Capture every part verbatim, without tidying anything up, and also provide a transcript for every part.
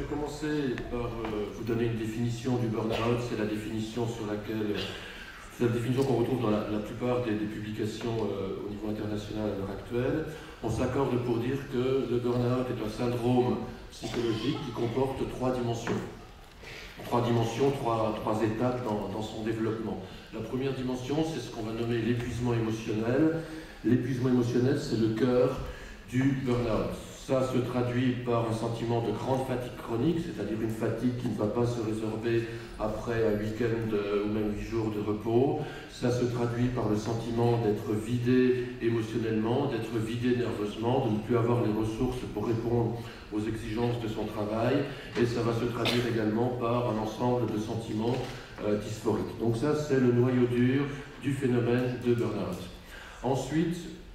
commencer par euh, vous donner une définition du burn-out. C'est la définition sur laquelle, c'est la définition qu'on retrouve dans la, la plupart des, des publications euh, au niveau international à l'heure actuelle. On s'accorde pour dire que le burn-out est un syndrome psychologique qui comporte trois dimensions. Trois dimensions, trois, trois étapes dans, dans son développement. La première dimension, c'est ce qu'on va nommer l'épuisement émotionnel. L'épuisement émotionnel, c'est le cœur du burn-out. Ça se traduit par un sentiment de grande fatigue chronique, c'est-à-dire une fatigue qui ne va pas se résorber après un week-end ou même huit jours de repos. Ça se traduit par le sentiment d'être vidé émotionnellement, d'être vidé nerveusement, de ne plus avoir les ressources pour répondre aux exigences de son travail. Et ça va se traduire également par un ensemble de sentiments euh, dysphoriques. Donc ça, c'est le noyau dur du phénomène de burn-out. Ensuite,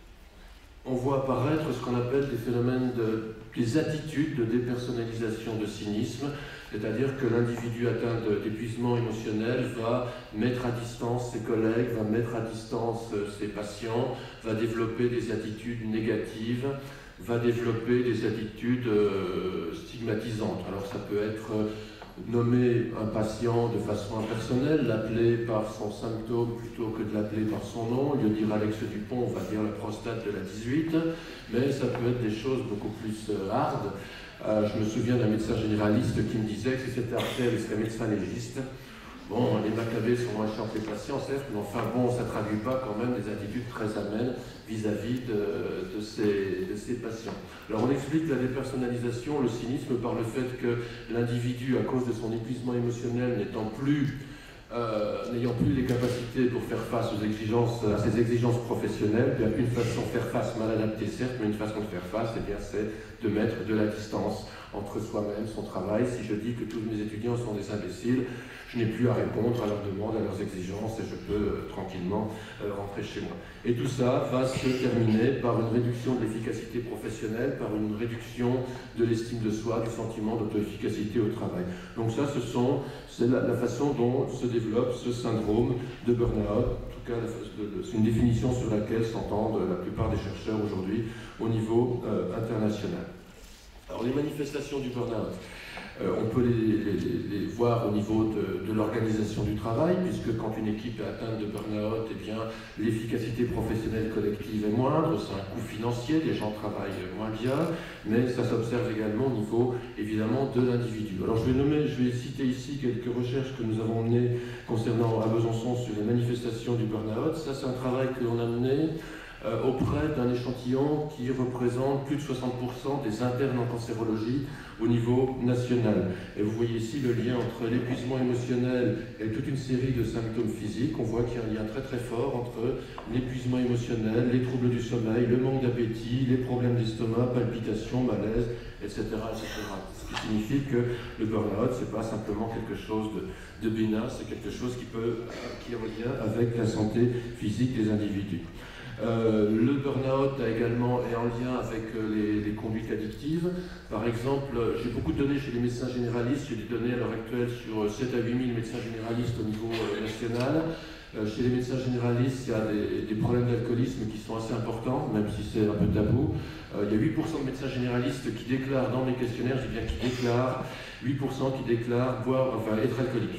on voit apparaître ce qu'on appelle des phénomènes, de, des attitudes de dépersonnalisation, de cynisme, c'est-à-dire que l'individu atteint d'épuisement émotionnel va mettre à distance ses collègues, va mettre à distance ses patients, va développer des attitudes négatives, va développer des attitudes euh, stigmatisantes. Alors ça peut être euh, nommer un patient de façon impersonnelle, l'appeler par son symptôme plutôt que de l'appeler par son nom. Au lieu de dire Alex Dupont, on va dire la prostate de la dix-huit, mais ça peut être des choses beaucoup plus euh, hard. Euh, je me souviens d'un médecin généraliste qui me disait que si c'était à refaire, il serait médecin légiste. Bon, les macabées sont moins chiants que les patients, certes, mais enfin bon, ça ne traduit pas quand même des attitudes très amènes vis-à-vis de, de, ces, de ces patients. Alors on explique la dépersonnalisation, le cynisme, par le fait que l'individu, à cause de son épuisement émotionnel, n'étant plus, euh, n'ayant plus les capacités pour faire face aux exigences, à ses exigences professionnelles, bien une façon de faire face mal adaptée, certes, mais une façon de faire face, eh bien, c'est de mettre de la distance entre soi-même, son travail. Si je dis que tous mes étudiants sont des imbéciles, je n'ai plus à répondre à leurs demandes, à leurs exigences, et je peux euh, tranquillement euh, rentrer chez moi. Et tout ça va se terminer par une réduction de l'efficacité professionnelle, par une réduction de l'estime de soi, du sentiment d'auto-efficacité au travail. Donc ça, ce sont, c'est la, la façon dont se développe ce syndrome de burn-out. En tout cas, c'est une définition sur laquelle s'entendent la plupart des chercheurs aujourd'hui au niveau euh, international. Alors les manifestations du burn-out, euh, on peut les, les, les voir au niveau de, de l'organisation du travail, puisque quand une équipe est atteinte de burn-out, eh bien l'efficacité professionnelle collective est moindre, c'est un coût financier, les gens travaillent moins bien, mais ça s'observe également au niveau évidemment de l'individu. Alors je vais nommer, je vais citer ici quelques recherches que nous avons menées concernant à Besançon sur les manifestations du burn-out. Ça c'est un travail que l'on a mené Euh, auprès d'un échantillon qui représente plus de soixante pour cent des internes en cancérologie au niveau national. Et vous voyez ici le lien entre l'épuisement émotionnel et toute une série de symptômes physiques. On voit qu'il y a un lien très très fort entre l'épuisement émotionnel, les troubles du sommeil, le manque d'appétit, les problèmes d'estomac, palpitations, malaise, et cetera, et cetera. Ce qui signifie que le burn-out, c'est pas simplement quelque chose de, de bénin, c'est quelque chose qui peut, qui est en lien avec la santé physique des individus. Euh, le burn-out a également est en lien avec euh, les, les conduites addictives. Par exemple, j'ai beaucoup de données chez les médecins généralistes, j'ai des données à l'heure actuelle sur sept à huit mille médecins généralistes au niveau euh, national. Euh, chez les médecins généralistes, il y a des, des problèmes d'alcoolisme qui sont assez importants, même si c'est un peu tabou. Euh, il y a huit pour cent de médecins généralistes qui déclarent dans mes questionnaires, je dis bien qui déclarent, huit pour cent qui déclarent boire, enfin être alcoolique.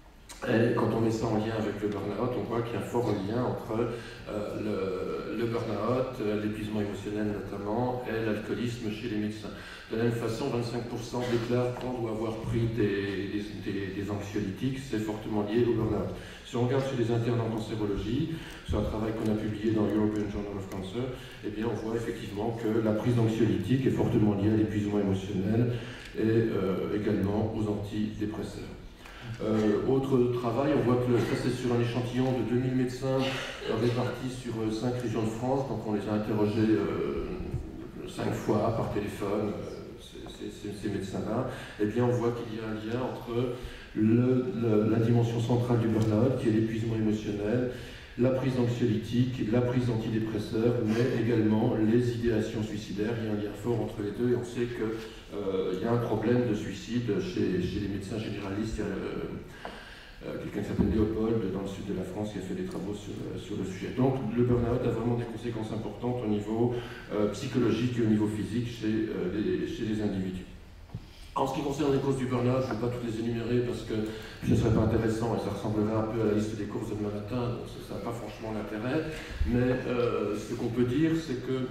Et quand on met ça en lien avec le burn-out, on voit qu'il y a un fort lien entre euh, le, le burn-out, l'épuisement émotionnel notamment, et l'alcoolisme chez les médecins. De la même façon, vingt-cinq pour cent déclarent qu'on doit avoir pris des, des, des, des anxiolytiques, c'est fortement lié au burn-out. Si on regarde sur les internes en cancérologie, c'est un travail qu'on a publié dans European Journal of Cancer, eh bien on voit effectivement que la prise d'anxiolytiques est fortement liée à l'épuisement émotionnel et euh, également aux antidépresseurs. Euh, autre travail, on voit que le, ça c'est sur un échantillon de deux mille médecins euh, répartis sur euh, cinq régions de France, donc on les a interrogés euh, cinq fois par téléphone, euh, ces, ces, ces médecins-là, et bien on voit qu'il y a un lien entre le, le, la dimension centrale du burn-out, qui est l'épuisement émotionnel, la prise d'anxiolytiques, la prise d'antidépresseurs, mais également les idéations suicidaires. Il y a un lien fort entre les deux et on sait qu'il euh, y a un problème de suicide chez, chez les médecins généralistes. Il y a euh, euh, quelqu'un qui s'appelle Léopold dans le sud de la France qui a fait des travaux sur, euh, sur le sujet. Donc le burn-out a vraiment des conséquences importantes au niveau euh, psychologique et au niveau physique chez, euh, les, chez les individus. En ce qui concerne les causes du burn-out, je ne vais pas toutes les énumérer parce que ce ne serait pas intéressant et ça ressemblerait un peu à la liste des courses de demain matin, donc ça n'a pas franchement l'intérêt. Mais euh, ce qu'on peut dire, c'est que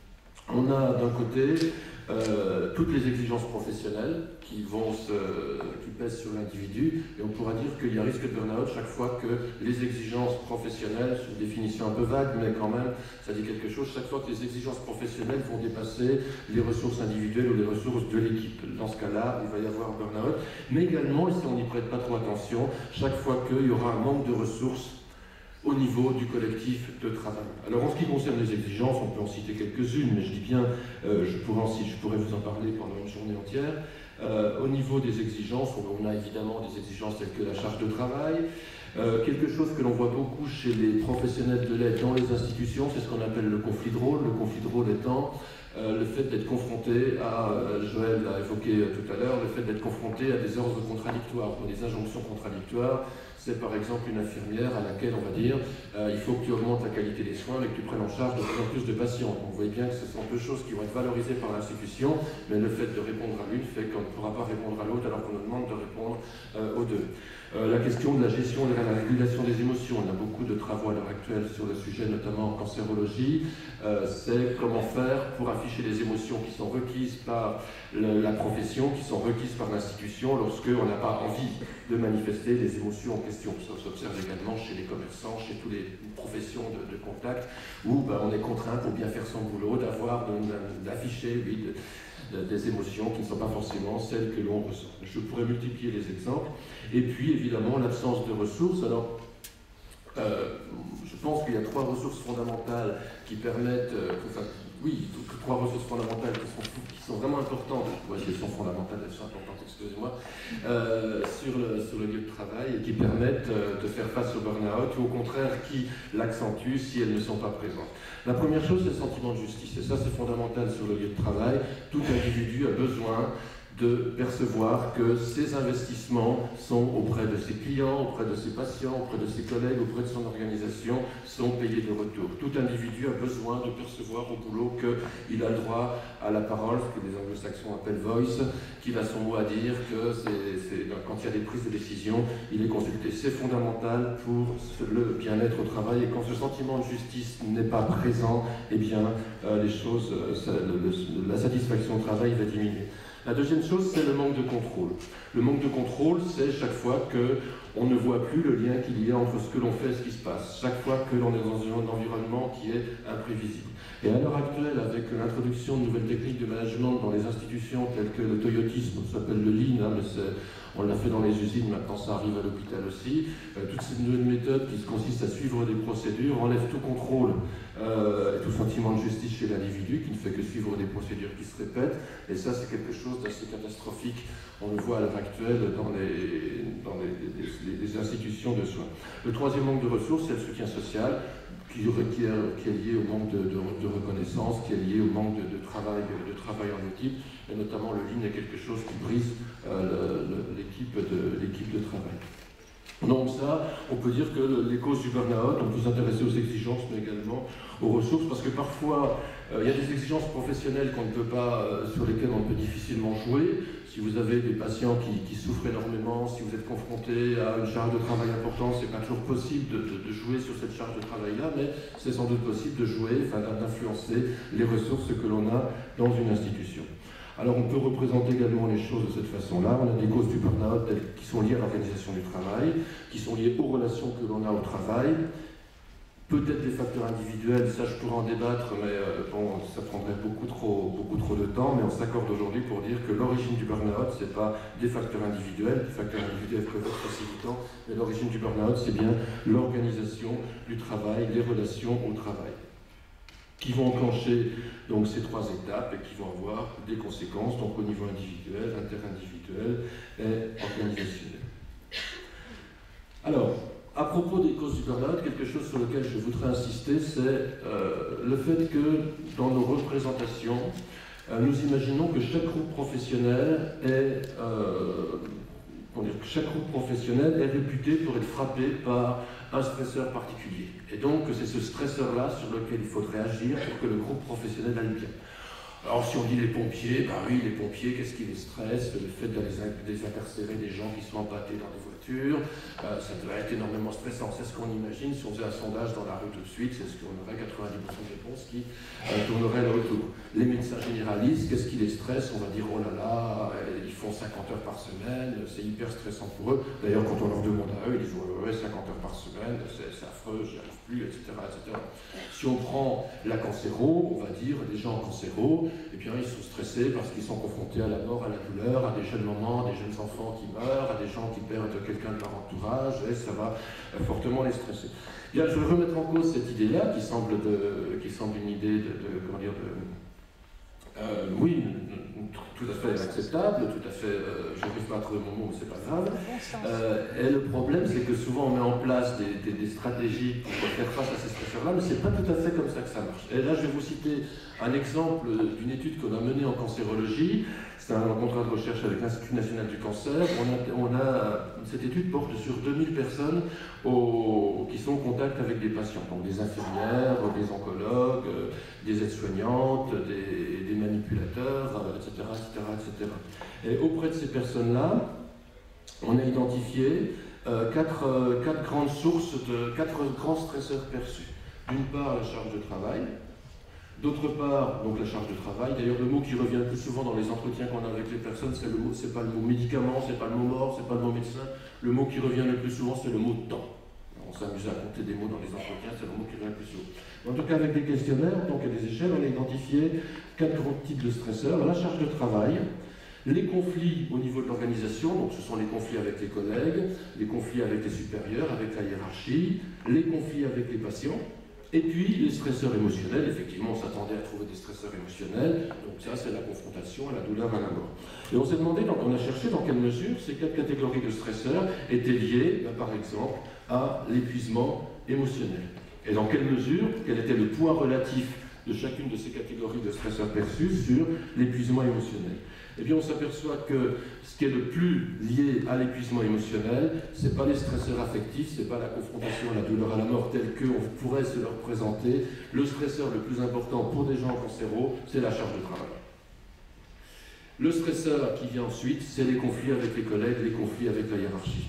on a d'un côté euh, toutes les exigences professionnelles qui, vont se, qui pèsent sur l'individu, et on pourra dire qu'il y a risque de burn-out chaque fois que les exigences professionnelles, c'est une définition un peu vague, mais quand même, ça dit quelque chose, chaque fois que les exigences professionnelles vont dépasser les ressources individuelles ou les ressources de l'équipe. Dans ce cas-là, il va y avoir burn-out, mais également, et si on n'y prête pas trop attention, chaque fois qu'il y aura un manque de ressources au niveau du collectif de travail. Alors en ce qui concerne les exigences, on peut en citer quelques-unes, mais je dis bien, euh, je, pourrais en, je pourrais vous en parler pendant une journée entière. Euh, au niveau des exigences, on a évidemment des exigences telles que la charge de travail, euh, quelque chose que l'on voit beaucoup chez les professionnels de l'aide dans les institutions, c'est ce qu'on appelle le conflit de rôle, le conflit de rôle étant euh, le fait d'être confronté à, euh, Joël l'a évoqué euh, tout à l'heure, le fait d'être confronté à des ordres contradictoires, ou des injonctions contradictoires. C'est par exemple une infirmière à laquelle on va dire euh, il faut que tu augmentes la qualité des soins mais que tu prennes en charge de plus en plus de patients. Donc, vous voyez bien que ce sont deux choses qui vont être valorisées par l'institution, mais le fait de répondre à l'une fait qu'on ne pourra pas répondre à l'autre alors qu'on nous demande de répondre euh, aux deux. Euh, la question de la gestion et de la régulation des émotions, on a beaucoup de travaux à l'heure actuelle sur le sujet, notamment en cancérologie. Euh, c'est comment faire pour afficher les émotions qui sont requises par le, la profession, qui sont requises par l'institution lorsqu'on n'a pas envie de manifester les émotions en question. Ça s'observe également chez les commerçants, chez toutes les professions de, de contact, où ben, on est contraint pour bien faire son boulot d'avoir, d'afficher, oui, de, des émotions qui ne sont pas forcément celles que l'on ressent. Je pourrais multiplier les exemples. Et puis, évidemment, l'absence de ressources. Alors, euh, je pense qu'il y a trois ressources fondamentales qui permettent, euh, enfin, oui, trois ressources fondamentales qui sont, qui sont vraiment importantes. Ouais, elles sont fondamentales, elles sont importantes, excusez-moi, euh, sur, le, sur le lieu de travail et qui permettent euh, de faire face au burn-out ou au contraire qui l'accentuent si elles ne sont pas présentes. La première chose, c'est le sentiment de justice. Et ça, c'est fondamental sur le lieu de travail. Tout individu a besoin de percevoir que ses investissements sont auprès de ses clients, auprès de ses patients, auprès de ses collègues, auprès de son organisation, sont payés de retour. Tout individu a besoin de percevoir au boulot qu'il a le droit à la parole, ce que les anglo-saxons appellent voice, qu'il a son mot à dire, que c'est, c'est, quand il y a des prises de décision, il est consulté. C'est fondamental pour le bien-être au travail, et quand ce sentiment de justice n'est pas présent, eh bien, euh, les choses, euh, ça, le, le, la satisfaction au travail va diminuer. La deuxième chose, c'est le manque de contrôle. Le manque de contrôle, c'est chaque fois qu'on ne voit plus le lien qu'il y a entre ce que l'on fait et ce qui se passe. Chaque fois que l'on est dans un environnement qui est imprévisible. Et à l'heure actuelle, avec l'introduction de nouvelles techniques de management dans les institutions telles que le toyotisme, ça s'appelle le lean, hein, mais on l'a fait dans les usines, maintenant ça arrive à l'hôpital aussi, euh, toutes ces nouvelles méthodes qui consistent à suivre des procédures enlèvent tout contrôle euh, et tout sentiment de justice chez l'individu qui ne fait que suivre des procédures qui se répètent, et ça c'est quelque chose d'assez catastrophique. On le voit à l'heure actuelle dans, les, dans les, les, les, les institutions de soins. Le troisième manque de ressources, c'est le soutien social, qui, qui, est, qui est lié au manque de, de, de reconnaissance, qui est lié au manque de, de, travail, de travail en équipe, et notamment le lean est quelque chose qui brise euh, l'équipe de, l'équipe de travail. Donc ça, on peut dire que les causes du burn-out, on peut s'intéresser aux exigences, mais également aux ressources, parce que parfois, euh, il y a des exigences professionnelles qu'on ne peut pas, euh, sur lesquelles on peut difficilement jouer. Si vous avez des patients qui, qui souffrent énormément, si vous êtes confronté à une charge de travail importante, c'est pas toujours possible de, de, de jouer sur cette charge de travail-là, mais c'est sans doute possible de jouer, enfin d'influencer les ressources que l'on a dans une institution. Alors on peut représenter également les choses de cette façon-là. On a des causes du burn-out qui sont liées à l'organisation du travail, qui sont liées aux relations que l'on a au travail, peut-être des facteurs individuels, ça je pourrais en débattre, mais euh, bon, ça prendrait beaucoup trop, beaucoup trop de temps, mais on s'accorde aujourd'hui pour dire que l'origine du burn-out, c'est pas des facteurs individuels, des facteurs individuels peuvent être facilitants, mais l'origine du burn-out, c'est bien l'organisation du travail, les relations au travail, qui vont enclencher donc ces trois étapes et qui vont avoir des conséquences donc au niveau individuel, interindividuel et organisationnel. Alors, à propos des causes du burn-out, quelque chose sur lequel je voudrais insister, c'est euh, le fait que dans nos représentations, euh, nous imaginons que chaque groupe professionnel est euh, dire, que chaque groupe professionnel est réputé pour être frappé par un stresseur particulier. Et donc, c'est ce stresseur-là sur lequel il faudrait agir pour que le groupe professionnel aille bien. Alors si on dit les pompiers, bah oui, les pompiers, qu'est-ce qui les stresse? Le fait d'aller désincarcérer des gens qui sont empâtés dans des voitures, euh, ça doit être énormément stressant. C'est ce qu'on imagine si on faisait un sondage dans la rue tout de suite, c'est ce qu'on aurait quatre-vingt-dix pour cent de réponses qui euh, tourneraient le retour. Les médecins généralistes, qu'est-ce qui les stresse? On va dire, oh là là, ils font cinquante heures par semaine, c'est hyper stressant pour eux. D'ailleurs, quand on leur demande à eux, ils disent, ouais, ouais, cinquante heures par semaine, c'est affreux, j'y arrive plus, et cetera, et cetera. Si on prend la cancéro, on va dire, les gens en cancéro, eh bien, ils sont stressés parce qu'ils sont confrontés à la mort, à la douleur, à des jeunes mamans, à des jeunes enfants qui meurent, à des gens qui perdent quelqu'un de leur entourage, et ça va euh, fortement les stresser. Bien, je vais remettre en cause cette idée-là, qui semble, de, qui semble une idée de, de comment dire, de, euh, oui, tout à fait acceptable, tout à fait, euh, je n'arrive pas à trouver mon mot, mais c'est pas grave. Euh, et le problème, c'est que souvent on met en place des, des, des stratégies pour faire face à ces stresseurs-là, mais c'est pas tout à fait comme ça que ça marche. Et là, je vais vous citer un exemple d'une étude qu'on a menée en cancérologie. C'est un contrat de recherche avec l'Institut national du cancer. On a, on a, cette étude porte sur deux mille personnes au, qui sont en contact avec des patients, donc des infirmières, des oncologues, des aides-soignantes, des, des manipulateurs, et cetera, et cetera, et cetera. Et auprès de ces personnes-là, on a identifié euh, quatre, euh, quatre grandes sources, de, quatre grands stresseurs perçus. D'une part, la charge de travail. D'autre part, donc la charge de travail. D'ailleurs, le mot qui revient le plus souvent dans les entretiens qu'on a avec les personnes, c'est le mot, c'est pas le mot médicament, c'est pas le mot mort, c'est pas le mot médecin. Le mot qui revient le plus souvent, c'est le mot temps. On s'amuse à compter des mots dans les entretiens, c'est le mot qui revient le plus souvent. En tout cas, avec des questionnaires, donc à des échelles, on a identifié quatre grands types de stresseurs. La charge de travail, les conflits au niveau de l'organisation, donc ce sont les conflits avec les collègues, les conflits avec les supérieurs, avec la hiérarchie, les conflits avec les patients. Et puis, les stresseurs émotionnels, effectivement, on s'attendait à trouver des stresseurs émotionnels, donc ça, c'est la confrontation, à la douleur, à la mort. Et on s'est demandé, donc on a cherché dans quelle mesure ces quatre catégories de stresseurs étaient liées, ben, par exemple, à l'épuisement émotionnel. Et dans quelle mesure, quel était le poids relatif de chacune de ces catégories de stresseurs perçus sur l'épuisement émotionnel. Eh bien, on s'aperçoit que ce qui est le plus lié à l'épuisement émotionnel, ce n'est pas les stresseurs affectifs, ce n'est pas la confrontation à la douleur, à la mort, telle qu'on pourrait se leur présenter. Le stresseur le plus important pour des gens cancéraux, c'est la charge de travail. Le stresseur qui vient ensuite, c'est les conflits avec les collègues, les conflits avec la hiérarchie.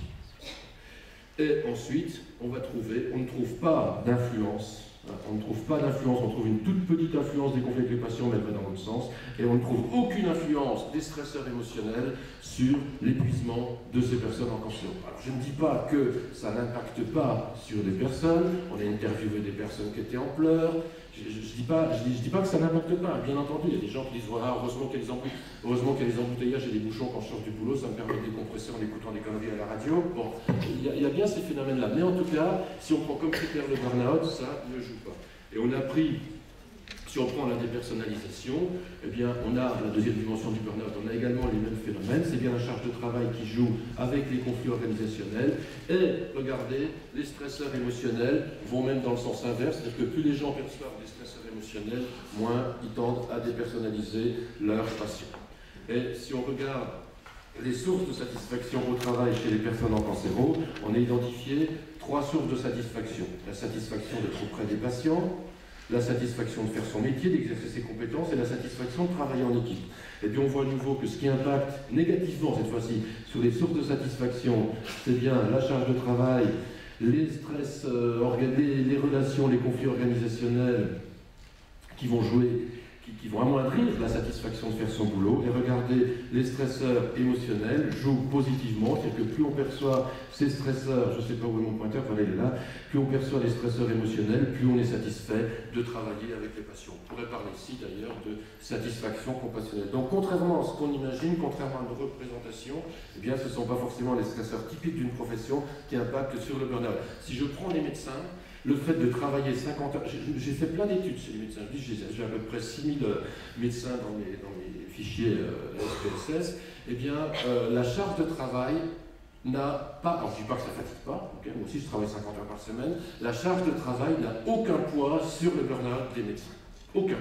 Et ensuite, on va trouver, on ne trouve pas d'influence. On ne trouve pas d'influence, on trouve une toute petite influence des conflits avec les patients, mais elle va dans l'autre sens, et on ne trouve aucune influence des stresseurs émotionnels sur l'épuisement de ces personnes en cancer. Alors je ne dis pas que ça n'impacte pas sur des personnes, on a interviewé des personnes qui étaient en pleurs, je ne dis, dis, dis pas que ça n'impacte pas, bien entendu, il y a des gens qui disent voilà, heureusement qu'il y a des embout- heureusement qu'il y a des embouteillages et des bouchons quand je sors du boulot, ça me permet de décompresser en écoutant des conneries à la radio. Bon, il y a, il y a bien ces phénomènes-là, mais en tout cas, si on prend comme critère le burn-out, ça ne joue pas. Et on a pris, si on prend la dépersonnalisation, eh bien, on a la deuxième dimension du burn-out, on a également les mêmes phénomènes, c'est bien la charge de travail qui joue avec les conflits organisationnels, et regardez, les stresseurs émotionnels vont même dans le sens inverse, c'est-à-dire que plus les gens perçoivent des stresseurs émotionnels, moins ils tendent à dépersonnaliser leurs patients. Et si on regarde les sources de satisfaction au travail chez les personnes en cancéro, on a identifié trois sources de satisfaction. La satisfaction d'être auprès des patients, la satisfaction de faire son métier, d'exercer ses compétences et la satisfaction de travailler en équipe. Et puis on voit à nouveau que ce qui impacte négativement cette fois-ci sur les sources de satisfaction, c'est bien la charge de travail, les stress, euh, les, les relations, les conflits organisationnels qui vont jouer, qui, qui vont amoindrir la satisfaction de faire son boulot. Et regardez, les stresseurs émotionnels jouent positivement, c'est-à-dire que plus on perçoit ces stresseurs, je ne sais pas où est mon pointeur, voilà, il est là, plus on perçoit les stresseurs émotionnels, plus on est satisfait de travailler avec les patients. On pourrait parler ici d'ailleurs de satisfaction compassionnelle. Donc contrairement à ce qu'on imagine, contrairement à nos représentations, eh bien ce ne sont pas forcément les stresseurs typiques d'une profession qui impactent sur le burn-out. Si je prends les médecins, le fait de travailler cinquante heures, j'ai fait plein d'études chez les médecins, j'ai à peu près six mille médecins dans mes, dans mes fichiers euh, S P S S, eh bien euh, la charge de travail n'a pas, alors je ne dis pas que ça ne fatigue pas, okay, moi aussi je travaille cinquante heures par semaine, la charge de travail n'a aucun poids sur le burn-out des médecins, aucun.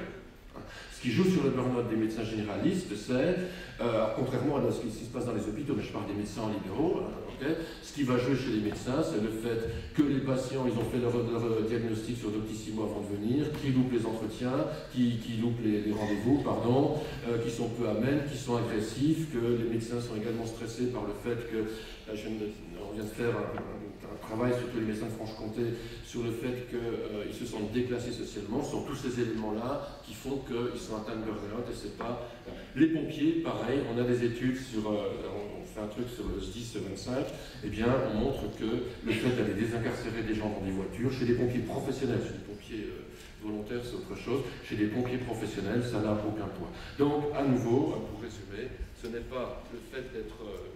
Ce qui joue sur le burn-out des médecins généralistes, c'est, euh, contrairement à ce qui se passe dans les hôpitaux, mais je parle des médecins libéraux, Okay, ce qui va jouer chez les médecins, c'est le fait que les patients, ils ont fait leur, leur diagnostic sur Doctissimo avant de venir, qui loupent les entretiens, qui, qui loupent les, les rendez-vous, pardon, euh, qui sont peu amènes, qui sont agressifs, que les médecins sont également stressés par le fait que, là, je, on vient de faire un, un, un travail, surtout les médecins de Franche-Comté, sur le fait qu'ils euh, se sentent déclassés socialement. Ce sont tous ces éléments-là qui font qu'ils sont atteints de burn-out, et c'est pas... Les pompiers, pareil, on a des études sur... Euh, on fait un truc sur le S dix vingt-cinq, eh bien, on montre que le fait d'aller désincarcérer des gens dans des voitures, chez les pompiers professionnels, chez les pompiers euh, volontaires, c'est autre chose, chez les pompiers professionnels, ça n'a aucun poids. Donc, à nouveau, pour résumer, ce n'est pas le fait d'être... Euh,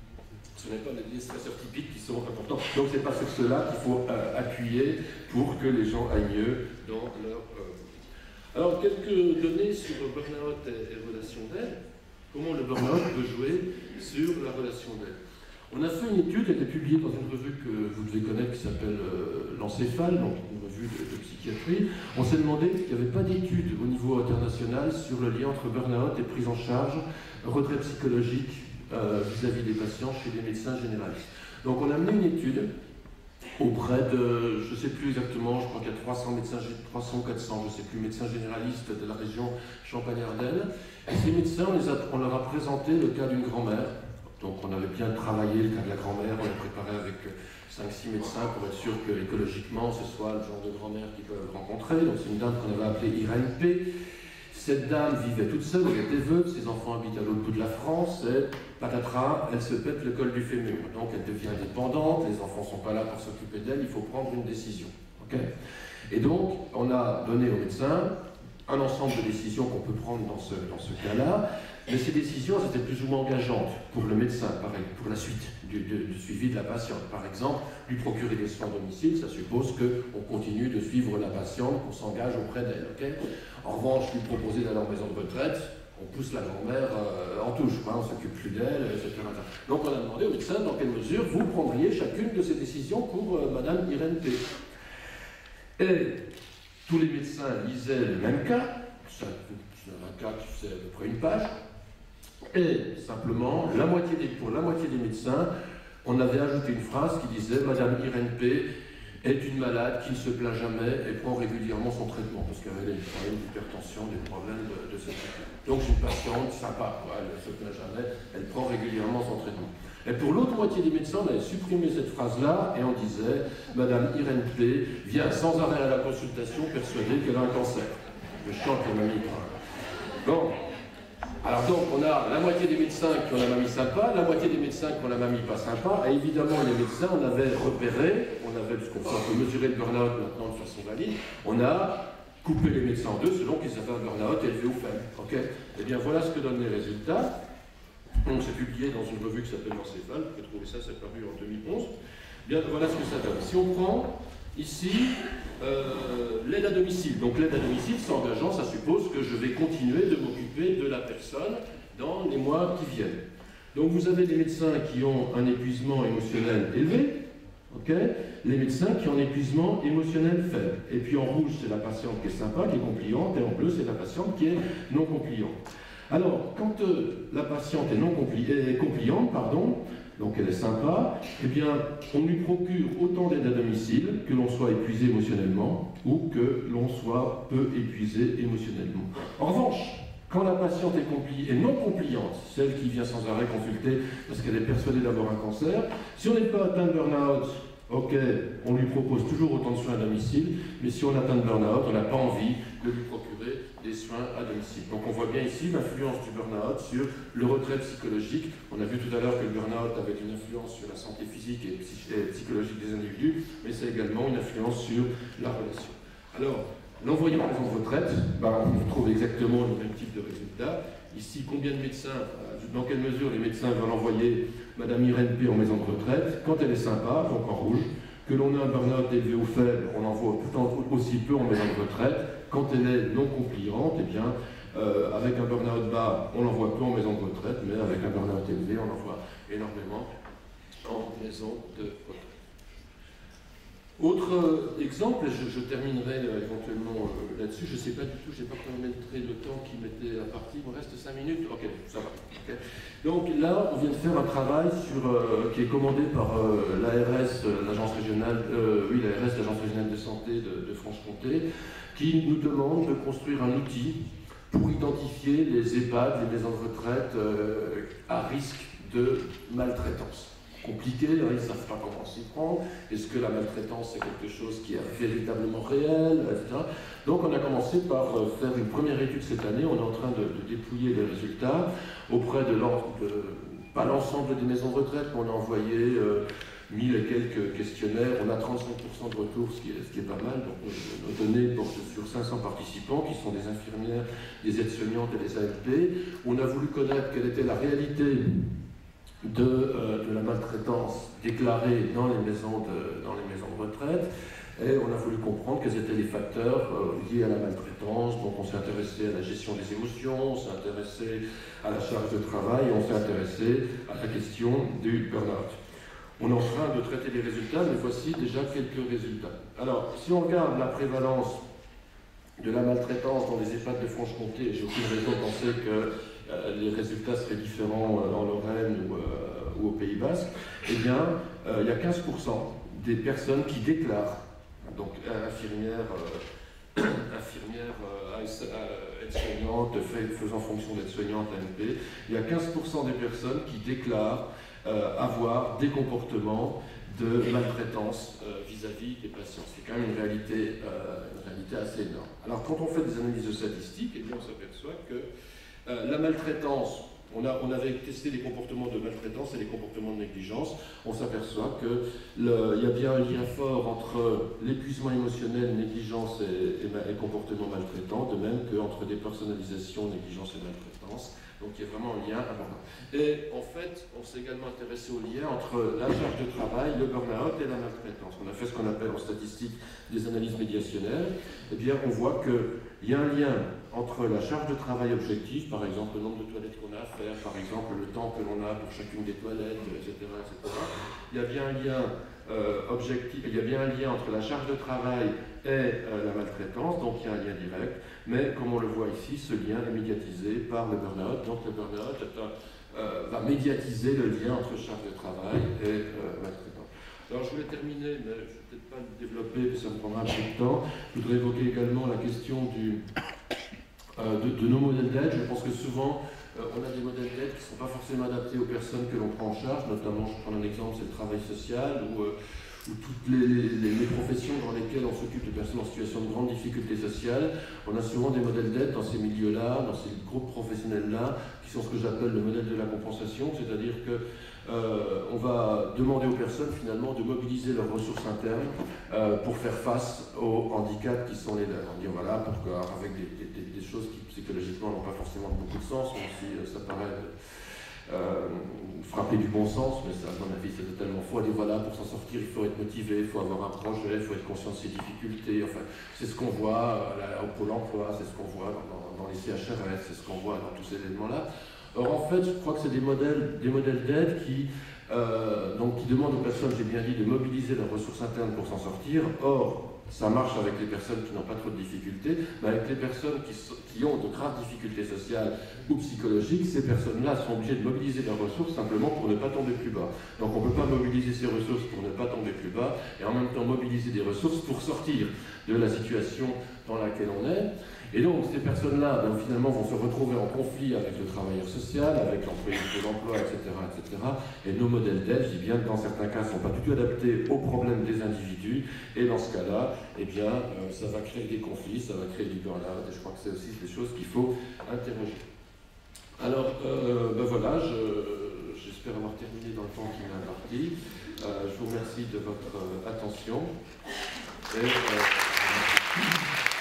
ce n'est pas les stresseurs typiques qui sont importants. Donc, c'est pas sur cela qu'il faut euh, appuyer pour que les gens aillent mieux dans leur... Euh... Alors, quelques données sur burn-out et, et relation d'aide. Comment le burn-out peut jouer sur la relation d'aide. On a fait une étude, elle est publiée dans une revue que vous devez connaître qui s'appelle euh, l'Encéphale, donc une revue de, de psychiatrie. On s'est demandé qu'il n'y avait pas d'études au niveau international sur le lien entre burn-out et prise en charge, retrait psychologique euh, vis-à-vis des patients chez les médecins généralistes. Donc on a mené une étude auprès de, je ne sais plus exactement, je crois qu'il y a trois cents médecins, trois cents ou quatre cents, je ne sais plus, médecins généralistes de la région Champagne-Ardenne. Et ces médecins, on, les a, on leur a présenté le cas d'une grand-mère. Donc on avait bien travaillé le cas de la grand-mère, on l'a préparé avec cinq six médecins pour être sûr que écologiquement ce soit le genre de grand-mère qu'ils peuvent rencontrer. Donc c'est une dame qu'on avait appelée Irène P. Cette dame vivait toute seule, elle était veuve, ses enfants habitent à l'autre bout de la France, et patatras, elle se pète le col du fémur. Donc elle devient dépendante, les enfants ne sont pas là pour s'occuper d'elle, il faut prendre une décision. Okay, et donc on a donné aux médecins un ensemble de décisions qu'on peut prendre dans ce, dans ce cas-là, mais ces décisions étaient plus ou moins engageantes pour le médecin, pareil, pour la suite du, du, du suivi de la patiente. Par exemple, lui procurer des soins à domicile, ça suppose qu'on continue de suivre la patiente, qu'on s'engage auprès d'elle. Okay, en revanche, lui proposer d'aller en maison de retraite, on pousse la grand-mère euh, en touche, quoi, on ne s'occupe plus d'elle, et cetera. Donc on a demandé au médecin dans quelle mesure vous prendriez chacune de ces décisions pour euh, Madame Irène P. Et tous les médecins lisaient le même cas, c'est un cas qui fait à peu près une page, et simplement, la moitié des, pour la moitié des médecins, on avait ajouté une phrase qui disait « Madame Irène P est une malade qui ne se plaint jamais et prend régulièrement son traitement », parce qu'elle avait des problèmes d'hypertension, des problèmes de, de ce type. Donc c'est une patiente sympa, quoi, elle ne se plaint jamais, elle prend régulièrement son traitement. Et pour l'autre moitié des médecins, on avait supprimé cette phrase-là et on disait « Madame Irène P vient sans arrêt à la consultation persuadée qu'elle a un cancer ». Je chante la mamie. Bon. Alors donc, on a la moitié des médecins qui ont la mamie sympa, la moitié des médecins qui ont la mamie pas sympa, et évidemment, les médecins, on avait repéré, on avait, parce qu'on peut mesurer le burn-out maintenant de façon valide, on a coupé les médecins en deux selon qu'ils avaient un burn-out élevé ou faible. Okay, et bien voilà ce que donnent les résultats. Donc c'est publié dans une revue qui s'appelle l'Encéphale, vous pouvez trouver ça, c'est paru en deux mille onze. Bien voilà ce que ça donne. Si on prend ici euh, l'aide à domicile, donc l'aide à domicile, c'est engageant, ça suppose que je vais continuer de m'occuper de la personne dans les mois qui viennent. Donc vous avez des médecins qui ont un épuisement émotionnel élevé, okay, les médecins qui ont un épuisement émotionnel faible. Et puis en rouge, c'est la patiente qui est sympa, qui est compliante, et en bleu, c'est la patiente qui est non compliante. Alors, quand euh, la patiente est non compli est compliante, pardon, donc elle est sympa, eh bien, on lui procure autant d'aide à domicile que l'on soit épuisé émotionnellement ou que l'on soit peu épuisé émotionnellement. En revanche, quand la patiente est, compli est non compliante, celle qui vient sans arrêt consulter parce qu'elle est persuadée d'avoir un cancer, si on n'est pas atteint de burn-out, ok, on lui propose toujours autant de soins à domicile, mais si on atteint de burn-out, on n'a pas envie de lui procurer des soins à domicile. Donc on voit bien ici l'influence du burn-out sur le retrait psychologique. On a vu tout à l'heure que le burn-out avait une influence sur la santé physique et, psych et psychologique des individus, mais c'est également une influence sur la relation. Alors, l'envoyer en maison de retraite, ben, on trouve exactement le même type de résultat. Ici, combien de médecins, dans quelle mesure les médecins veulent envoyer Madame Irène P en maison de retraite, quand elle est sympa, donc en rouge, que l'on a un burn-out élevé ou faible, on envoie aussi peu en maison de retraite. Quand elle est non compliante, eh bien, euh, avec un burn-out bas, on l'envoie peu en maison de retraite, mais avec un burn-out élevé, on l'envoie énormément en maison de retraite. Autre euh, exemple, et je, je terminerai euh, éventuellement euh, là-dessus, je ne sais pas du tout, je n'ai pas chronométré le temps qui m'était imparti, il me reste cinq minutes, ok, ça va. Okay. Donc là, on vient de faire un travail sur, euh, qui est commandé par euh, l'A R S, euh, l'agence régionale, euh, oui, l'A R S, l'agence régionale de santé de, de Franche-Comté, qui nous demande de construire un outil pour identifier les EHPAD, les maisons de retraite euh, à risque de maltraitance. Compliqué, ils ne savent pas comment s'y prendre, est-ce que la maltraitance c'est quelque chose qui est véritablement réel, et cetera. Donc on a commencé par faire une première étude cette année, on est en train de, de dépouiller les résultats auprès de, de pas l'ensemble des maisons de retraite, mais on a envoyé euh, mille et quelques questionnaires, on a trente-cinq pour cent de retour, ce qui est, ce qui est pas mal, donc nos, nos données portent sur cinq cents participants qui sont des infirmières, des aides-soignantes et des A L P. On a voulu connaître quelle était la réalité De, euh, de la maltraitance déclarée dans les, maisons de, dans les maisons de retraite, et on a voulu comprendre quels étaient les facteurs euh, liés à la maltraitance. Donc on s'est intéressé à la gestion des émotions, on s'est intéressé à la charge de travail, et on s'est intéressé à la question du burn-out. On est en train de traiter les résultats, mais voici déjà quelques résultats. Alors, si on regarde la prévalence de la maltraitance dans les EHPAD de Franche-Comté, j'ai aucune raison de penser que Euh, les résultats seraient différents euh, en Lorraine ou, euh, ou au Pays Basque, eh bien, euh, il y a quinze pour cent des personnes qui déclarent, donc infirmières, euh, infirmières euh, aides-soignantes, faisant fonction d'aide-soignante A M P, il y a quinze pour cent des personnes qui déclarent euh, avoir des comportements de maltraitance euh, vis-à-vis des patients. C'est quand même une réalité, euh, une réalité assez énorme. Alors, quand on fait des analyses de statistiques, eh bien, on s'aperçoit que Euh, la maltraitance, on, a, on avait testé les comportements de maltraitance et les comportements de négligence, on s'aperçoit qu'il y a bien un lien fort entre l'épuisement émotionnel, négligence et, et, et comportement maltraitant, de même qu'entre dépersonnalisation, négligence et maltraitance. Donc il y a vraiment un lien important. Et en fait, on s'est également intéressé au lien entre la charge de travail, le burn-out et la maltraitance. On a fait ce qu'on appelle en statistique des analyses médiationnelles. Eh bien, on voit qu'il y a un lien entre la charge de travail objective, par exemple le nombre de toilettes qu'on a à faire, par exemple le temps que l'on a pour chacune des toilettes, et cetera, et cetera. Il y a bien un lien euh, objectif, il y a bien un lien entre la charge de travail et euh, la maltraitance, donc il y a un lien direct, mais comme on le voit ici, ce lien est médiatisé par le burn-out, donc le burn-out euh, va médiatiser le lien entre charge de travail et euh, maltraitance. Alors je voulais terminer, mais je ne vais peut-être pas le développer, parce que ça me prendra un peu de temps. Je voudrais évoquer également la question du, euh, de, de nos modèles d'aide. Je pense que souvent, euh, on a des modèles d'aide qui ne sont pas forcément adaptés aux personnes que l'on prend en charge, notamment, je prends un exemple, c'est le travail social, ou euh, ou toutes les, les, les professions dans lesquelles on s'occupe de personnes en situation de grande difficulté sociale. On a souvent des modèles d'aide dans ces milieux-là, dans ces groupes professionnels-là, qui sont ce que j'appelle le modèle de la compensation, c'est-à-dire que euh, on va demander aux personnes finalement de mobiliser leurs ressources internes euh, pour faire face aux handicaps qui sont les leurs. On dit voilà, pourquoi, avec des, des, des choses qui psychologiquement n'ont pas forcément beaucoup de sens, même si euh, ça paraît Euh, frapper du bon sens, mais ça, à mon avis, c'est totalement faux. On dit voilà, pour s'en sortir, il faut être motivé, il faut avoir un projet, il faut être conscient de ses difficultés. Enfin, c'est ce qu'on voit euh, au Pôle emploi, c'est ce qu'on voit dans, dans, dans les C H R S, c'est ce qu'on voit dans tous ces éléments-là. Or, en fait, je crois que c'est des modèles, des modèles d'aide qui, euh, donc, qui demandent aux personnes, j'ai bien dit, de mobiliser leurs ressources internes pour s'en sortir. Or, ça marche avec les personnes qui n'ont pas trop de difficultés, mais avec les personnes qui, so qui ont de graves difficultés sociales ou psychologiques, ces personnes-là sont obligées de mobiliser leurs ressources simplement pour ne pas tomber plus bas. Donc on ne peut pas mobiliser ces ressources pour ne pas tomber plus bas, et en même temps mobiliser des ressources pour sortir de la situation dans laquelle on est. Et donc ces personnes-là, ben, finalement, vont se retrouver en conflit avec le travailleur social, avec l'employé de l'emploi, et cetera, et cetera. Et nos modèles d'aide, je dis bien que dans certains cas, ne sont pas du tout adaptés aux problèmes des individus. Et dans ce cas-là, eh bien, euh, ça va créer des conflits, ça va créer du burn-out. Et je crois que c'est aussi des choses qu'il faut interroger. Alors, euh, ben voilà, j'espère je, avoir terminé dans le temps qui m'est imparti. Euh, je vous remercie de votre euh, attention. Et, euh,